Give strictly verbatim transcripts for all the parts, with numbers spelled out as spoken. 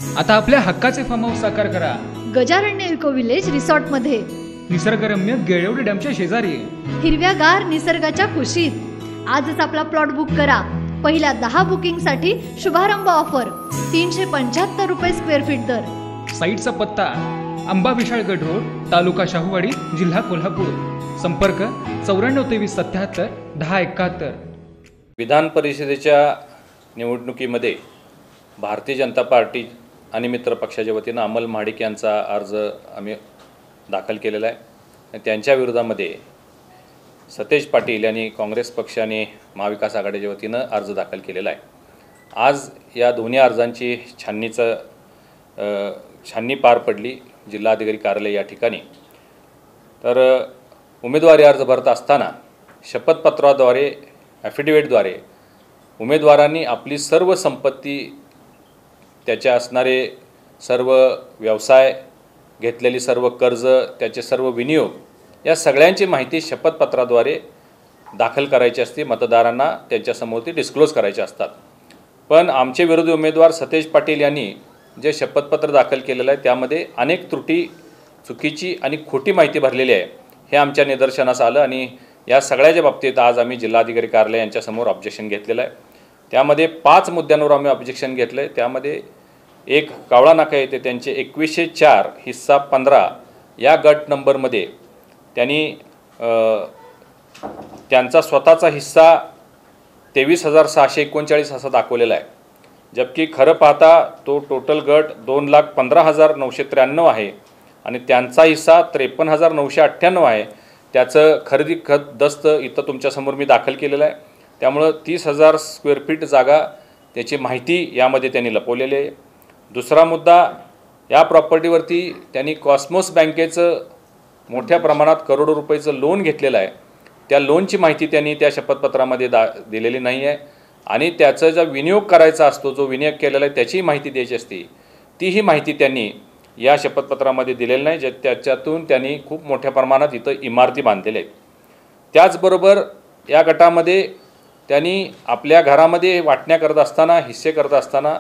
आता आपल्या हक्काचे फार्म हाऊस साकार करा गजारण्य इको विलेज रिसॉर्ट मध्ये, निसर्गरम्य गेळवडी डॅमच्या शेजारी, हिरव्यागार निसर्गाच्या कुशीत। आजच आपला प्लॉट बुक करा। पहिल्या दहा बुकिंग साठी शुभारंभ ऑफर तीनशे पंच्याहत्तर रुपये स्क्वेअर फीट दर। साईटचा पत्ता अंबा विशाळगड रोड, तालुका शाहूवाडी, जिल्हा कोल्हापूर। संपर्क चौऱ्याण्णव तेवीस सत्याहत्तर दहा एकाहत्तर। विधान परिषदेच्या निवडणुकीमध्ये भारतीय जनता पार्टी आणि मित्र पक्षाच्या वतीनं अमल महाडिक यांचा अर्ज आम्ही दाखल केलेला आहे। त्यांच्या विरोधामध्ये सतेज पाटील यांनी काँग्रेस पक्षाने महाविकास आघाडीच्या वतीनं अर्ज दाखल केलेला आहे। आज या दोन्ही अर्जांची छाननीचं छाननी पार पडली जिल्हाधिकारी कार्यालय या ठिकाणी। तर उमेदवारी अर्ज भरत असताना शपथपत्राद्वारे ॲफिडेविटद्वारे उमेदवारांनी आपली सर्व संपत्ती, त्याचे असणारे सर्व व्यवसाय, घेतलेली सर्व कर्ज, त्याचे सर्व विनियोग या सगळ्यांची माहिती शपथपत्राद्वारे दाखल करायची असते। मतदारांना त्यांच्यासमोर ती डिस्क्लोज करायची असतात। पण आमचे विरोधी उमेदवार सतेज पाटील यांनी जे शपथपत्र दाखल केलेलं आहे त्यामध्ये अनेक त्रुटी, चुकीची आणि खोटी माहिती भरलेली आहे हे आमच्या निदर्शनास आलं आणि या सगळ्याच्या बाबतीत आज आम्ही जिल्हाधिकारी कार्यालय यांच्यासमोर ऑब्जेक्शन घेतलेलं आहे। त्यामध्ये पाच मुद्द्यांवर आम्ही ऑब्जेक्शन घेतलं आहे। त्यामध्ये एक कावळा नाका येथे त्यांचे एकवीसशे चार हिस्सा पंधरा या गट नंबरमध्ये त्यांनी त्यांचा स्वतःचा हिस्सा तेवीस हजार सहाशे एकोणचाळीस असा दाखवलेला आहे, जबकी खरं पाहता तो टोटल गट दोन लाख पंधरा हजार नऊशे त्र्याण्णव आहे आणि त्यांचा हिस्सा त्रेपन्न हजार नऊशे अठ्ठ्याण्णव आहे। त्याचं खरेदी खत दस्त इथं तुमच्यासमोर मी दाखल केलेलं आहे। त्यामुळं तीस हजार स्क्वेअर फीट जागा त्याची माहिती यामध्ये त्यांनी लपवलेली आहे। दुसरा मुद्दा, या प्रॉपर्टीवरती त्यांनी कॉस्मोस बँकेचं मोठ्या प्रमाणात करोडो रुपयाचं लोन घेतलेलं आहे। त्या लोनची माहिती त्यांनी त्या शपथपत्रामध्ये दा दिलेली नाही आहे आणि त्याचा जो विनियोग करायचा असतो, जो विनियोग केलेला आहे त्याची माहिती द्यायची असते, तीही माहिती त्यांनी या शपथपत्रामध्ये दिलेली नाही, जे त्याच्यातून त्यांनी खूप मोठ्या प्रमाणात इथं इमारती बांधलेल्या आहेत। त्याचबरोबर या गटामध्ये त्यांनी आपल्या घरामध्ये वाटण्या करत असताना, हिस्से करत असताना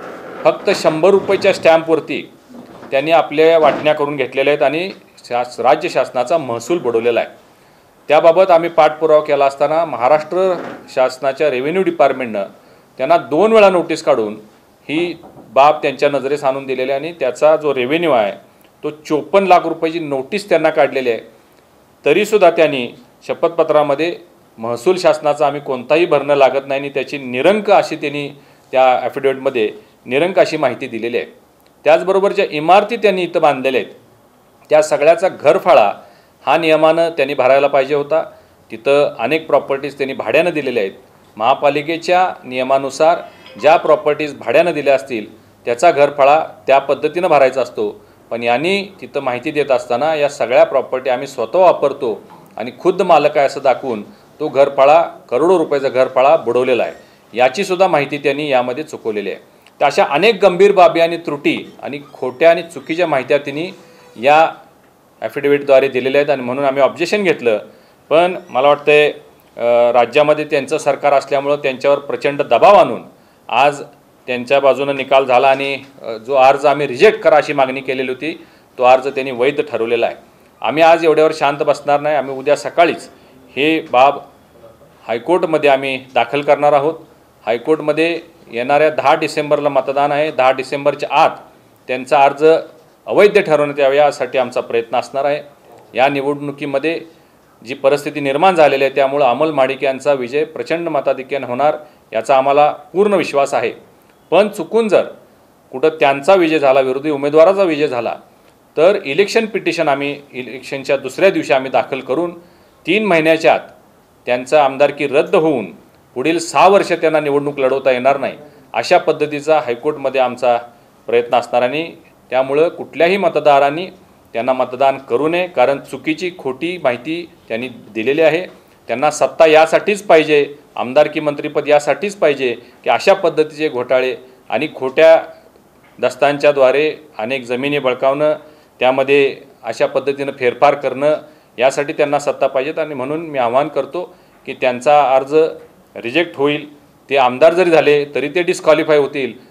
फक्त शंभर रुपयाच्या स्टॅम्पवरती त्यांनी आपल्या वाटण्या करून घेतलेल्या आहेत आणि शास राज्य शासनाचा महसूल बुडवलेला आहे। त्याबाबत आम्ही पाठपुरावा केला असताना महाराष्ट्र शासनाच्या रेव्हेन्यू डिपार्टमेंटनं त्यांना दोन वेळा नोटीस काढून ही बाब त्यांच्या नजरेस आणून दिलेली आहे आणि त्याचा जो रेव्हेन्यू आहे तो चोपन्न लाख रुपयाची नोटीस त्यांना काढलेली आहे। तरीसुद्धा त्यांनी शपथपत्रामध्ये महसूल शासनाचा आम्ही कोणताही भरणं लागत नाही आणि त्याची निरंक अशी त्यांनी त्या ॲफिडेविटमध्ये निरंक अशी माहिती दिलेली आहे। त्याचबरोबर ज्या इमारती त्यांनी इथं बांधलेल्या आहेत त्या सगळ्याचा घरफाळा हा नियमानं त्यांनी भरायला पाहिजे होता। तिथं अनेक प्रॉपर्टीज त्यांनी भाड्यानं दिलेल्या आहेत। महापालिकेच्या नियमानुसार ज्या प्रॉपर्टीज भाड्यानं दिल्या असतील त्याचा घरफाळा त्या पद्धतीनं भरायचा असतो, पण यांनी तिथं माहिती देत असताना या सगळ्या प्रॉपर्टी आम्ही स्वतः वापरतो आणि खुद्द मालक आहे असं दाखवून तो घरफाळा, करोडो रुपयाचा घरफाळा बुडवलेला आहे, याचीसुद्धा माहिती त्यांनी यामध्ये चुकवलेली आहे। तर अशा अनेक गंभीर बाबी आणि त्रुटी आणि खोट्या आणि चुकीच्या माहित्या त्यांनी या ॲफिडेविटद्वारे दिलेल्या आहेत आणि म्हणून आम्ही ऑब्जेक्शन घेतलं। पण मला वाटतंय राज्यामध्ये त्यांचं सरकार असल्यामुळं त्यांच्यावर प्रचंड दबाव आणून आज त्यांच्या बाजूनं निकाल झाला आणि जो अर्ज आम्ही रिजेक्ट करा अशी मागणी केलेली होती तो अर्ज त्यांनी वैध ठरवलेला आहे। आम्ही आज एवढ्यावर शांत बसणार नाही। आम्ही उद्या सकाळीच हे बाब हायकोर्टमध्ये आम्ही दाखल करणार आहोत। हायकोर्टमध्ये येणाऱ्या दहा डिसेंबरला मतदान आहे। दहा डिसेंबरच्या आत त्यांचा अर्ज अवैध ठरवण्यात यावा यासाठी आमचा प्रयत्न असणार आहे। या निवडणुकीमध्ये जी परिस्थिती निर्माण झालेली आहे त्यामुळे अमल महाडिक यांचा विजय प्रचंड मताधिक्याने होणार याचा आम्हाला पूर्ण विश्वास आहे। पण चुकून जर कुठं त्यांचा विजय झाला, विरोधी उमेदवाराचा विजय झाला, तर इलेक्शन पिटिशन आम्ही इलेक्शनच्या दुसऱ्या दिवशी आम्ही दाखल करून तीन महिन्याच्या आत त्यांचा आमदारकी रद्द होऊन पुढील सहा वर्ष त्यांना निवडणूक लढवता येणार नाही अशा पद्धतीचा हायकोर्टमध्ये आमचा प्रयत्न असणार आणि त्यामुळं कुठल्याही मतदारांनी त्यांना मतदान करू नये, कारण चुकीची खोटी माहिती त्यांनी दिलेली आहे। त्यांना सत्ता यासाठीच पाहिजे, आमदारकी मंत्रिपद यासाठीच पाहिजे की अशा पद्धतीचे घोटाळे आणि खोट्या दस्तांच्याद्वारे अनेक जमिनी बळकावणं, त्यामध्ये अशा पद्धतीनं फेरफार करणं, यासाठी त्यांना सत्ता पाहिजेत। आणि म्हणून मी आवाहन करतो की त्यांचा अर्ज रिजेक्ट होईल, ते आमदार जरी झाले तरी ते डिस्क्वालिफाय होतील,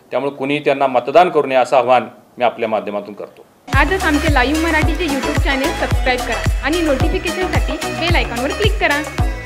त्यामुळे कुणी त्यांना मतदान करू नये असं आवाहन मी आपल्या माध्यमातून करतो. आजच आमचे लाईव्ह मराठीचे यूट्यूब चॅनेल सबस्क्राईब करा आणि नोटिफिकेशनसाठी बेल आयकॉनवर क्लिक करा.